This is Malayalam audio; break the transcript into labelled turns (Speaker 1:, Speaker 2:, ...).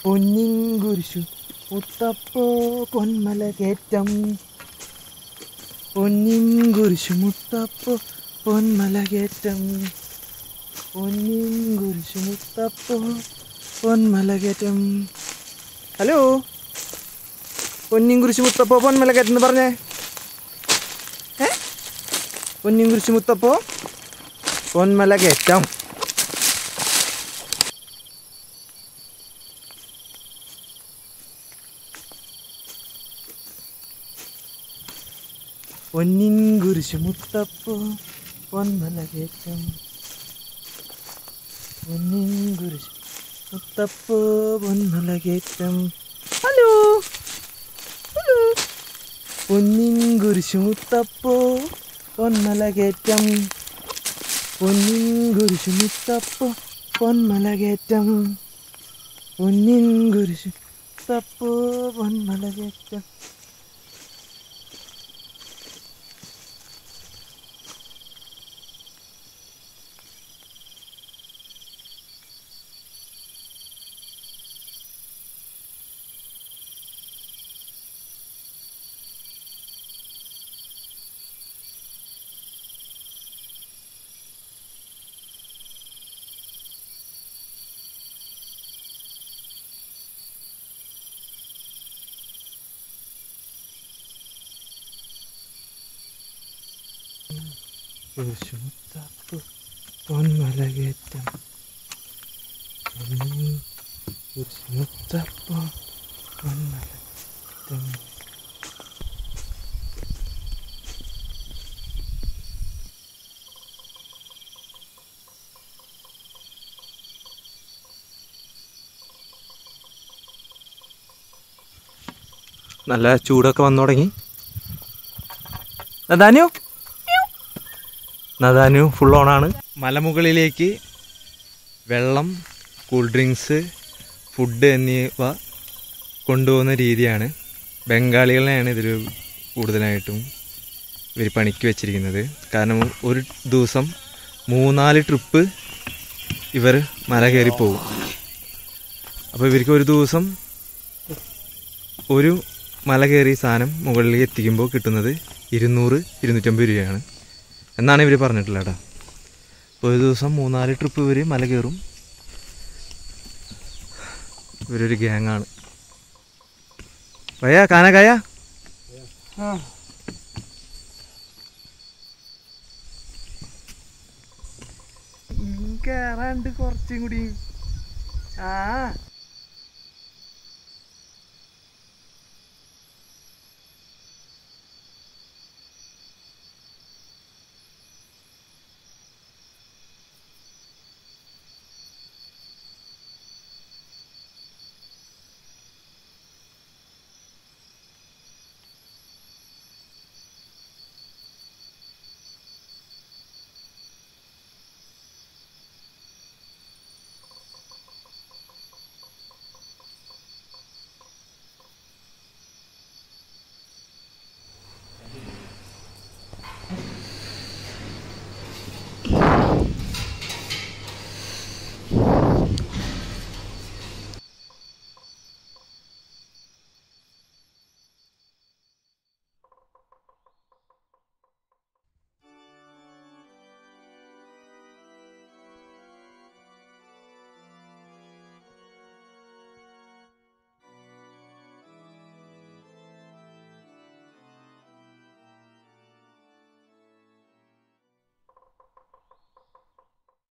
Speaker 1: പൊന്നിൻ കുരിശു മുത്തപ്പോ പൊന്മല കയറ്റം. പൊന്നിൻ കുരിശു മുത്തപ്പോ പൊന്മല കയറ്റം. പൊന്നിൻ കുരിശു മുത്തപ്പോ പൊന്മല കയറ്റം. ഹലോ, പൊന്നിൻ കുരിശു മുത്തപ്പോ പൊന്മല കയറ്റം എന്ന് പറഞ്ഞേ. പൊന്നിൻ കുരിശു മുത്തപ്പോ പൊന്മല കയറ്റം. പൊന്നിൻ കുരിശു മുത്തപ്പോ പൊന്മല കയറ്റം. പൊന്നിൻ കുരിശു മുത്തപ്പോ പൊന്മല കയറ്റം. ഹലോ ഹലോ, പൊന്നിൻ കുരിശു മുത്തപ്പോ പൊന്മല കയറ്റം. പൊന്നിൻ കുരിശു മുത്തപ്പോ പൊന്മല കയറ്റം. പൊന്നിൻ കുരിശു മുത്തപ്പോ പൊന്മല കയറ്റം. കുരിശു മുത്തപ്പോ പൊന്മല കയറ്റം. കുരിശു മുത്തപ്പോ പൊന്മല കയറ്റം. നല്ല ചൂടൊക്കെ വന്നു തുടങ്ങി. നദാനു ഫുൾ ഓണാണ്. മലമുകളിലേക്ക് വെള്ളം, കൂൾ ഡ്രിങ്ക്സ്, ഫുഡ് എന്നിവ കൊണ്ടുപോകുന്ന രീതിയാണ്. ബംഗാളികളെയാണ് ഇതിൽ കൂടുതലായിട്ടും ഇവർ പണിക്ക് വെച്ചിരിക്കുന്നത്. കാരണം ഒരു ദിവസം 3-4 ട്രിപ്പ് ഇവർ മല കയറി പോകും. അപ്പോൾ ഇവർക്ക് ഒരു ദിവസം ഒരു മല കയറിയ സാധനം മുകളിലേക്ക് എത്തിക്കുമ്പോൾ കിട്ടുന്നത് 200-250 രൂപയാണ് എന്നാണ് ഇവർ പറഞ്ഞിട്ടുള്ളത് കേട്ടോ. ഒരു ദിവസം 3-4 ട്രിപ്പ് ഇവർ മല കയറും. ഇവരൊരു ഗ്യാങ്ങാണ്. ഭയ്യ കാന കായ കയറാണ്ട് കുറച്ചും കൂടി.